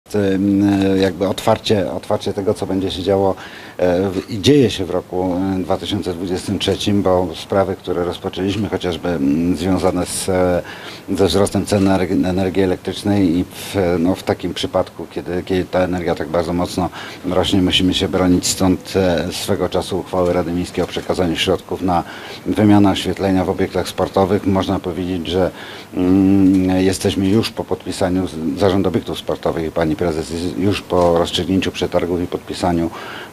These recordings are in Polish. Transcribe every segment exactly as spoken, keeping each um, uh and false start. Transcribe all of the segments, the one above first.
Jakby otwarcie, otwarcie tego, co będzie się działo i dzieje się w roku dwa tysiące dwudziestym trzecim, bo sprawy, które rozpoczęliśmy, chociażby związane z, ze wzrostem cen energii elektrycznej i w, no, w takim przypadku, kiedy, kiedy ta energia tak bardzo mocno rośnie, musimy się bronić. Stąd swego czasu uchwały Rady Miejskiej o przekazaniu środków na wymianę oświetlenia w obiektach sportowych. Można powiedzieć, że mm, jesteśmy już po podpisaniu Zarządu Obiektów Sportowych i pani prezes już po rozstrzygnięciu przetargów i podpisaniu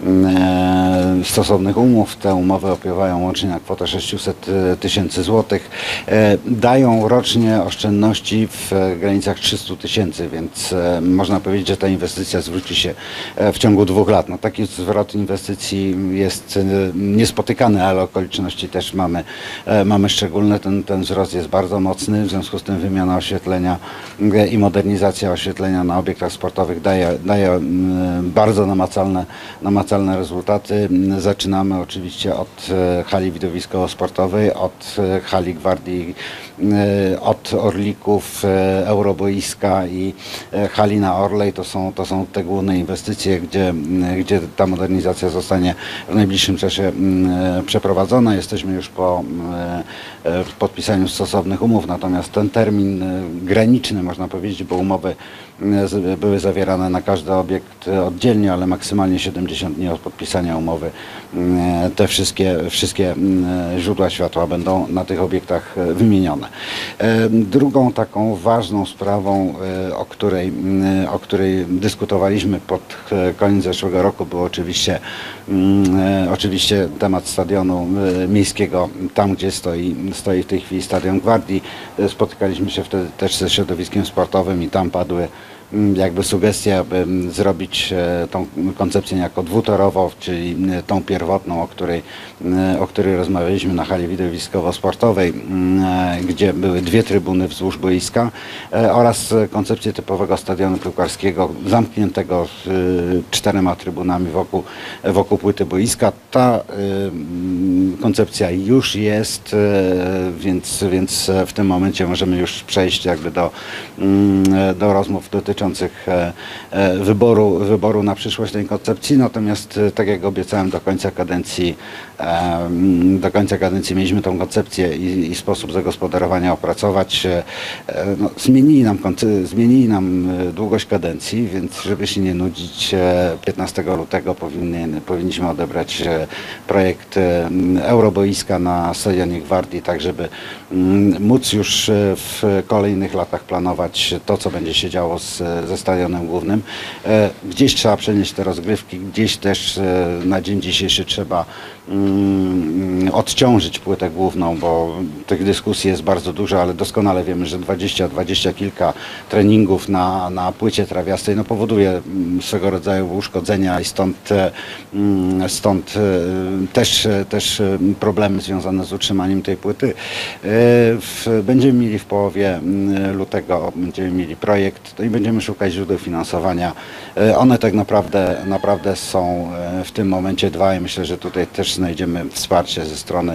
e, stosownych umów. Te umowy opiewają łącznie na kwotę sześćset tysięcy złotych. E, dają rocznie oszczędności w granicach trzystu tysięcy, więc e, można powiedzieć, że ta inwestycja zwróci się w ciągu dwóch lat. No, taki zwrot inwestycji jest e, niespotykany, ale okoliczności też mamy, e, mamy szczególne. Ten, ten wzrost jest bardzo mocny, w związku z tym wymiana oświetlenia e, i modernizacja oświetlenia na obiektach sportowych daje, daje bardzo namacalne, namacalne rezultaty. Zaczynamy oczywiście od hali widowiskowo-sportowej, od hali Gwardii, od Orlików, Euroboiska i hali na Orlej. To są, to są te główne inwestycje, gdzie, gdzie ta modernizacja zostanie w najbliższym czasie przeprowadzona. Jesteśmy już po podpisaniu stosownych umów, natomiast ten termin graniczny, można powiedzieć, bo umowy były zawierane na każdy obiekt oddzielnie, ale maksymalnie siedemdziesiąt dni od podpisania umowy te wszystkie, wszystkie źródła światła będą na tych obiektach wymienione. Drugą taką ważną sprawą, o której, o której dyskutowaliśmy pod koniec zeszłego roku, był oczywiście, oczywiście temat stadionu miejskiego, tam gdzie stoi, stoi w tej chwili Stadion Gwardii. Spotykaliśmy się wtedy też ze środowiskiem sportowym i tam padły jakby sugestia, aby zrobić tą koncepcję niejako dwutorową, czyli tą pierwotną, o której, o której rozmawialiśmy na hali widowiskowo-sportowej, gdzie były dwie trybuny wzdłuż boiska, oraz koncepcję typowego stadionu piłkarskiego, zamkniętego czterema trybunami wokół, wokół płyty boiska. Ta koncepcja już jest, więc, więc w tym momencie możemy już przejść jakby do, do rozmów dotyczących wyboru, wyboru na przyszłość tej koncepcji. Natomiast tak jak obiecałem, do końca kadencji do końca kadencji mieliśmy tą koncepcję i, i sposób zagospodarowania opracować. No, zmienili nam, zmienili nam długość kadencji, więc żeby się nie nudzić, piętnastego lutego powinny, powinniśmy odebrać projekt Euroboiska na Stadionie Gwardii, tak żeby móc już w kolejnych latach planować to, co będzie się działo z, ze stadionem głównym. Gdzieś trzeba przenieść te rozgrywki, gdzieś też na dzień dzisiejszy trzeba odciążyć płytę główną, bo tych dyskusji jest bardzo dużo, ale doskonale wiemy, że dwadzieścia, dwadzieścia kilka treningów na, na płycie trawiastej no, powoduje swego rodzaju uszkodzenia i stąd, stąd też, też problemy związane z utrzymaniem tej płyty. Będziemy mieli w połowie lutego będziemy mieli projekt no i będziemy szukać źródeł finansowania. One tak naprawdę, naprawdę są w tym momencie dwa i myślę, że tutaj też znajdziemy wsparcie ze strony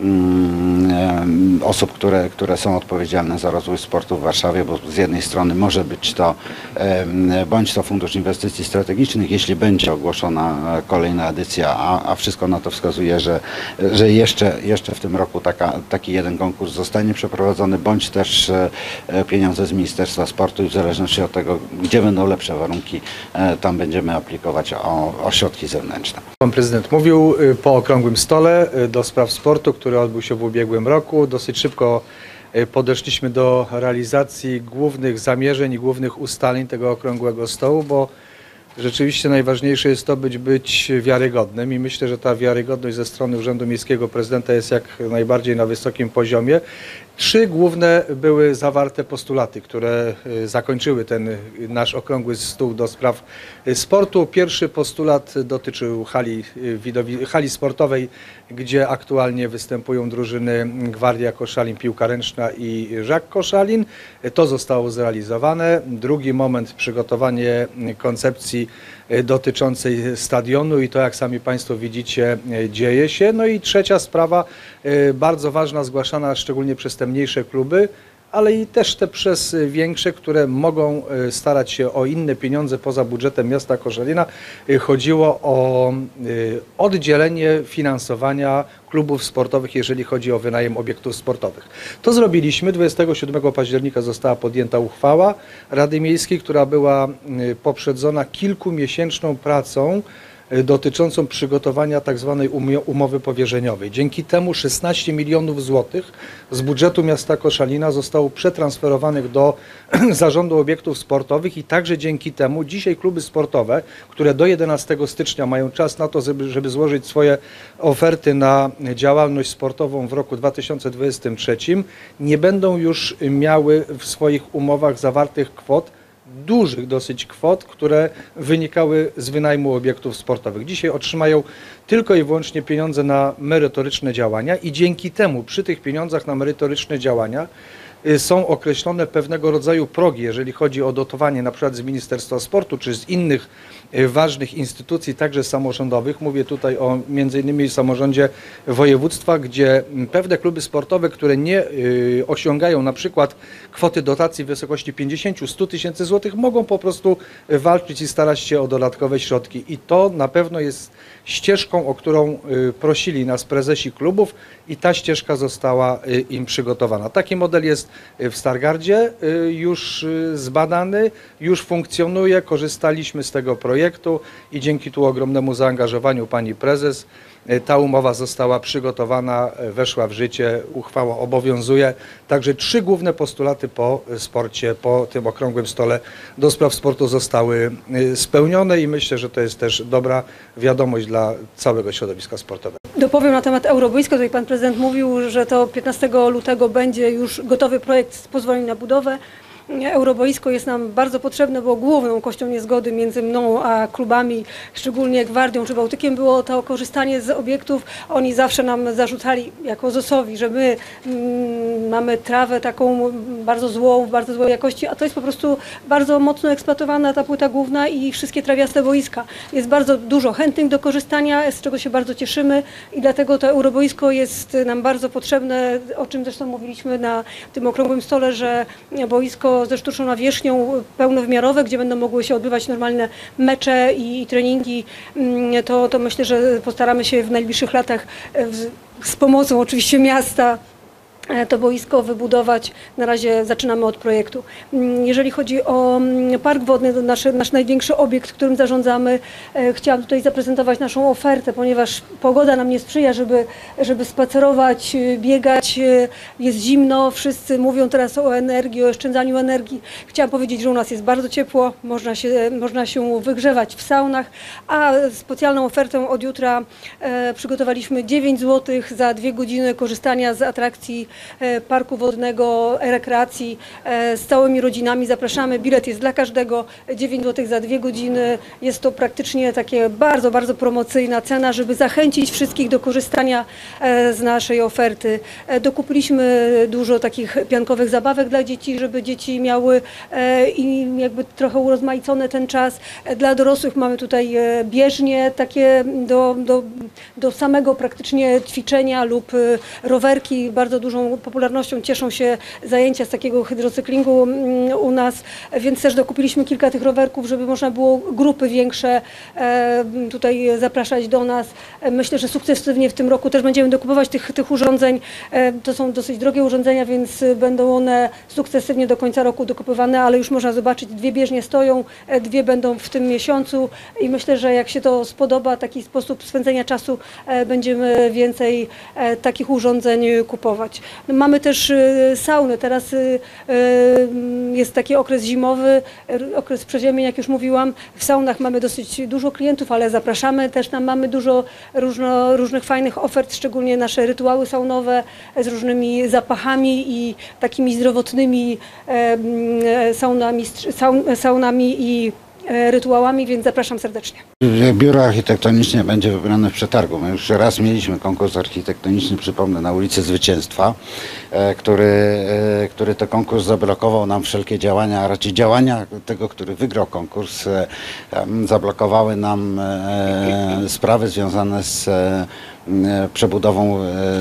um, osób, które, które są odpowiedzialne za rozwój sportu w Warszawie, bo z jednej strony może być to um, bądź to Fundusz Inwestycji Strategicznych, jeśli będzie ogłoszona kolejna edycja, a, a wszystko na to wskazuje, że, że jeszcze, jeszcze w tym roku taka, taki jeden konkurs zostanie przeprowadzony, bądź też e, pieniądze z Ministerstwa Sportu i w zależności od tego, gdzie będą lepsze warunki, e, tam będziemy aplikować o, o środki zewnętrzne. Pan prezydent mówił po okrągłym stole do spraw sportu, który odbył się w ubiegłym roku. Dosyć szybko podeszliśmy do realizacji głównych zamierzeń i głównych ustaleń tego okrągłego stołu, bo rzeczywiście najważniejsze jest to, być, być wiarygodnym i myślę, że ta wiarygodność ze strony Urzędu Miejskiego Prezydenta jest jak najbardziej na wysokim poziomie. Trzy główne były zawarte postulaty, które zakończyły ten nasz okrągły stół do spraw sportu. Pierwszy postulat dotyczył hali, widowi, hali sportowej, gdzie aktualnie występują drużyny Gwardia Koszalin, Piłka Ręczna i Żak Koszalin. To zostało zrealizowane. Drugi moment, przygotowanie koncepcji dotyczącej stadionu i to, jak sami Państwo widzicie, dzieje się. No i trzecia sprawa, bardzo ważna, zgłaszana szczególnie przez te mniejsze kluby, ale i też te przez większe, które mogą starać się o inne pieniądze poza budżetem miasta Koszalina. Chodziło o oddzielenie finansowania klubów sportowych, jeżeli chodzi o wynajem obiektów sportowych. To zrobiliśmy. dwudziestego siódmego października została podjęta uchwała Rady Miejskiej, która była poprzedzona kilkumiesięczną pracą dotyczącą przygotowania tak zwanej umowy powierzeniowej. Dzięki temu szesnaście milionów złotych z budżetu miasta Koszalina zostało przetransferowanych do zarządu obiektów sportowych i także dzięki temu dzisiaj kluby sportowe, które do jedenastego stycznia mają czas na to, żeby, żeby złożyć swoje oferty na działalność sportową w roku dwa tysiące dwudziestym trzecim, nie będą już miały w swoich umowach zawartych kwot, dużych dosyć kwot, które wynikały z wynajmu obiektów sportowych. Dzisiaj otrzymają tylko i wyłącznie pieniądze na merytoryczne działania i dzięki temu przy tych pieniądzach na merytoryczne działania są określone pewnego rodzaju progi, jeżeli chodzi o dotowanie na przykład z Ministerstwa Sportu czy z innych ważnych instytucji, także samorządowych. Mówię tutaj o między innymi samorządzie województwa, gdzie pewne kluby sportowe, które nie y, osiągają na przykład kwoty dotacji w wysokości pięćdziesiąt do stu tysięcy złotych, mogą po prostu walczyć i starać się o dodatkowe środki. I to na pewno jest ścieżką, o którą y, prosili nas prezesi klubów i ta ścieżka została y, im przygotowana. Taki model jest w Stargardzie y, już y, zbadany, już funkcjonuje, korzystaliśmy z tego projektu i dzięki tu ogromnemu zaangażowaniu pani prezes ta umowa została przygotowana, weszła w życie, uchwała obowiązuje. Także trzy główne postulaty po sporcie, po tym okrągłym stole do spraw sportu zostały spełnione i myślę, że to jest też dobra wiadomość dla całego środowiska sportowego. Dopowiem na temat Euroboiska. Tutaj pan prezydent mówił, że to piętnastego lutego będzie już gotowy projekt z pozwoleń na budowę. Euroboisko jest nam bardzo potrzebne, bo główną kością niezgody między mną a klubami, szczególnie Gwardią czy Bałtykiem, było to korzystanie z obiektów. Oni zawsze nam zarzucali jako zosowi, że my mm, mamy trawę taką bardzo złą, w bardzo złej jakości, a to jest po prostu bardzo mocno eksploatowana ta płyta główna i wszystkie trawiaste boiska. Jest bardzo dużo chętnych do korzystania, z czego się bardzo cieszymy i dlatego to Euroboisko jest nam bardzo potrzebne, o czym zresztą mówiliśmy na tym okrągłym stole, że boisko ze sztuczną nawierzchnią pełnowymiarowe, gdzie będą mogły się odbywać normalne mecze i, i treningi, to, to myślę, że postaramy się w najbliższych latach z, z pomocą oczywiście miasta to boisko wybudować. Na razie zaczynamy od projektu. Jeżeli chodzi o park wodny, to nasz, nasz największy obiekt, którym zarządzamy, chciałam tutaj zaprezentować naszą ofertę, ponieważ pogoda nam nie sprzyja, żeby, żeby spacerować, biegać. Jest zimno, wszyscy mówią teraz o energii, o oszczędzaniu energii. Chciałam powiedzieć, że u nas jest bardzo ciepło, można się, można się wygrzewać w saunach, a specjalną ofertę od jutra e, przygotowaliśmy dziewięć złotych za dwie godziny korzystania z atrakcji parku wodnego, rekreacji z całymi rodzinami. Zapraszamy, bilet jest dla każdego, dziewięć złotych za dwie godziny. Jest to praktycznie takie bardzo, bardzo promocyjna cena, żeby zachęcić wszystkich do korzystania z naszej oferty. Dokupiliśmy dużo takich piankowych zabawek dla dzieci, żeby dzieci miały i jakby trochę urozmaicony ten czas. Dla dorosłych mamy tutaj bieżnie takie do, do, do samego praktycznie ćwiczenia lub rowerki. Bardzo dużą popularnością cieszą się zajęcia z takiego hydrocyklingu u nas, więc też dokupiliśmy kilka tych rowerków, żeby można było grupy większe tutaj zapraszać do nas. Myślę, że sukcesywnie w tym roku też będziemy dokupować tych, tych urządzeń. To są dosyć drogie urządzenia, więc będą one sukcesywnie do końca roku dokupywane, ale już można zobaczyć, dwie bieżnie stoją, dwie będą w tym miesiącu i myślę, że jak się to spodoba, taki sposób spędzenia czasu, będziemy więcej takich urządzeń kupować. Mamy też sauny. Teraz jest taki okres zimowy, okres przeziemień, jak już mówiłam. W saunach mamy dosyć dużo klientów, ale zapraszamy też, tam mamy dużo różno, różnych fajnych ofert, szczególnie nasze rytuały saunowe z różnymi zapachami i takimi zdrowotnymi saunami, saunami i rytuałami, więc zapraszam serdecznie. Biuro architektoniczne będzie wybrane w przetargu. My już raz mieliśmy konkurs architektoniczny, przypomnę, na ulicy Zwycięstwa, który, który to konkurs zablokował nam wszelkie działania, a raczej działania tego, który wygrał konkurs, zablokowały nam sprawy związane z przebudową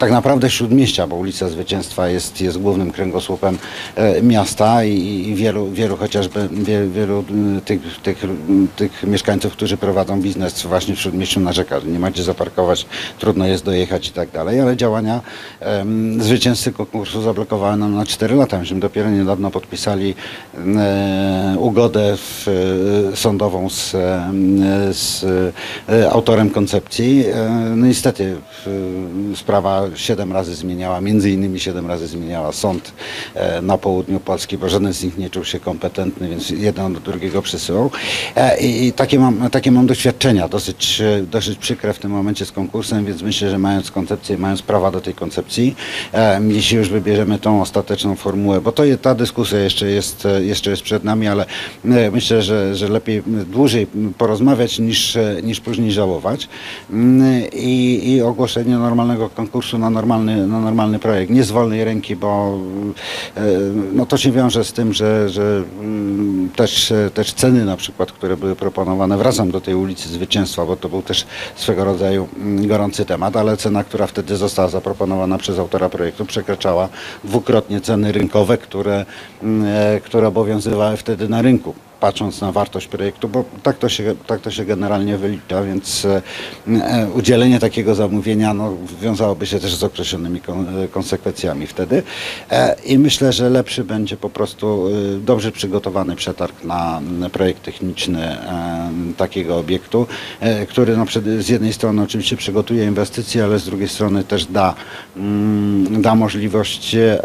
tak naprawdę śródmieścia, bo ulica Zwycięstwa jest, jest głównym kręgosłupem e, miasta i, i wielu, wielu chociażby wie, wielu y, tych, tych, tych mieszkańców, którzy prowadzą biznes właśnie w śródmieściu narzeka, że nie ma gdzie zaparkować, trudno jest dojechać i tak dalej, ale działania e, zwycięzcy konkursu zablokowały nam na cztery lata. Myśmy dopiero niedawno podpisali e, ugodę w, e, sądową z, e, z e, autorem koncepcji. E, no niestety e, sprawa siedem razy zmieniała, między innymi siedem razy zmieniała sąd e, na południu Polski, bo żaden z nich nie czuł się kompetentny, więc jeden do drugiego przesyłał. E, i, i takie mam, takie mam doświadczenia, dosyć, dosyć przykre w tym momencie z konkursem, więc myślę, że mając koncepcję, mając prawa do tej koncepcji, e, jeśli już wybierzemy tą ostateczną formułę, bo to je, ta dyskusja jeszcze jest, jeszcze jest przed nami, ale e, myślę, że, że lepiej dłużej porozmawiać niż, niż później żałować. I, i ogłoszenie normalnego konkursu na normalny, na normalny projekt. Nie z wolnej ręki, bo e, no to się wiąże z tym, że, że mm, też, też ceny na przykład, które były proponowane, wracam do tej ulicy Zwycięstwa, bo to był też swego rodzaju mm, gorący temat, ale cena, która wtedy została zaproponowana przez autora projektu, przekraczała dwukrotnie ceny rynkowe, które, mm, e, które obowiązywały wtedy na rynku, patrząc na wartość projektu, bo tak to się, tak to się generalnie wylicza, więc e, udzielenie takiego zamówienia no, wiązałoby się też z określonymi kon, konsekwencjami wtedy e, i myślę, że lepszy będzie po prostu e, dobrze przygotowany przetarg na, na projekt techniczny e, takiego obiektu, e, który no, przed, z jednej strony oczywiście przygotuje inwestycje, ale z drugiej strony też da, mm, da możliwość e,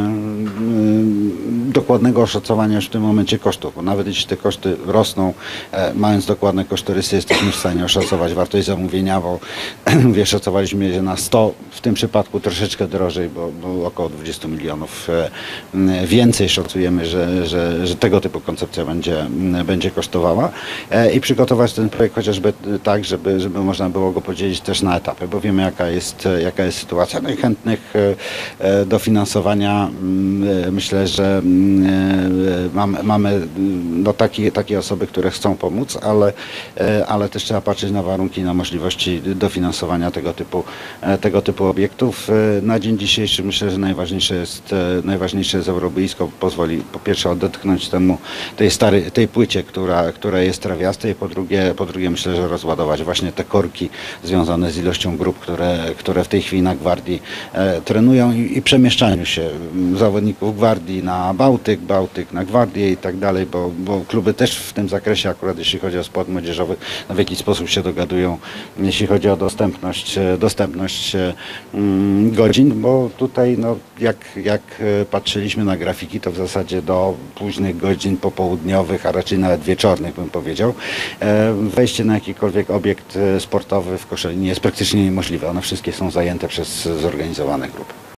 dokładnego oszacowania już w tym momencie kosztów, bo nawet jeśli te koszty rosną, e, mając dokładne kosztorysy, jesteśmy w stanie oszacować wartość zamówienia, bo mówię, szacowaliśmy je na sto, w tym przypadku troszeczkę drożej, bo, bo około dwadzieścia milionów e, więcej szacujemy, że, że, że tego typu koncepcja będzie, będzie kosztowała e, i przygotować ten projekt chociażby tak, żeby, żeby można było go podzielić też na etapy, bo wiemy jaka jest, jaka jest sytuacja. No i chętnych e, do finansowania e, myślę, że e, mamy, mamy no, takie, takie osoby, które chcą pomóc, ale, ale też trzeba patrzeć na warunki, na możliwości dofinansowania tego typu, tego typu obiektów. Na dzień dzisiejszy myślę, że najważniejsze jest, najważniejsze jest euroboisko, pozwoli po pierwsze odetchnąć temu, tej starej, tej płycie, która, która jest trawiasta i po drugie, po drugie myślę, że rozładować właśnie te korki związane z ilością grup, które, które w tej chwili na Gwardii e, trenują i, i przemieszczaniu się zawodników Gwardii na Bałtyk, Bałtyk na Gwardię i tak dalej, bo, bo kluby też w tym zakresie, akurat jeśli chodzi o sport młodzieżowy, w jakiś sposób się dogadują, jeśli chodzi o dostępność, dostępność mm, godzin, bo tutaj no, jak, jak patrzyliśmy na grafiki, to w zasadzie do późnych godzin popołudniowych, a raczej nawet wieczornych bym powiedział, e, wejście na jakikolwiek obiekt sportowy w Koszalinie jest praktycznie niemożliwe. One wszystkie są zajęte przez zorganizowane grupy.